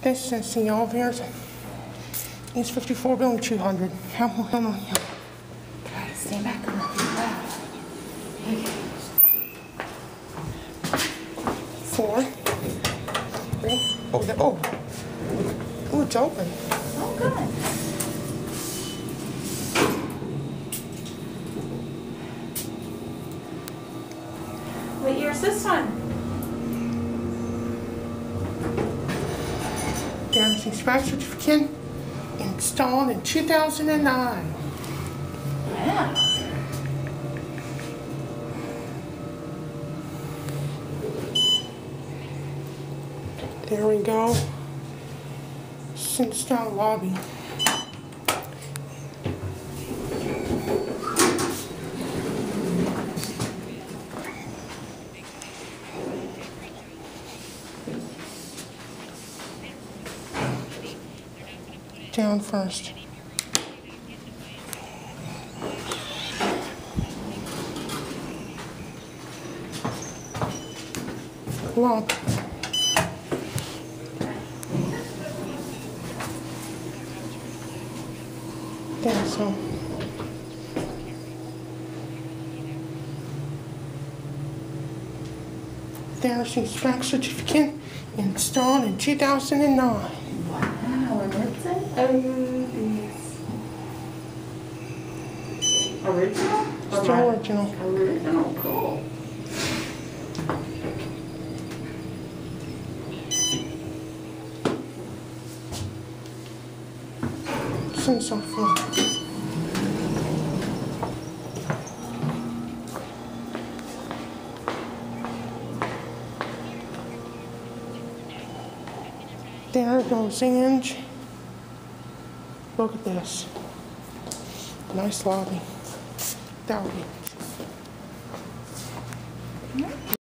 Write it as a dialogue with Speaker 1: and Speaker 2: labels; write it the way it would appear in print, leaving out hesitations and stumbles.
Speaker 1: This is the elevators. It's 54 building 200. Come on.
Speaker 2: Gotta stand back a little. Wow. Okay.
Speaker 1: 4, 3. Oh, it's open.
Speaker 2: Oh, good. What year is this one?
Speaker 1: There's the scratch certificate installed in 2009.
Speaker 2: Wow.
Speaker 1: There we go. Since down lobby. Down first. Lock. There, so. There's the spec certificate installed in 2009.
Speaker 2: Wow, and what's it? Original?
Speaker 1: Still original.
Speaker 2: Original, cool.
Speaker 1: Since so far. There goes the hinge. Look at this. Nice lobby. That would be.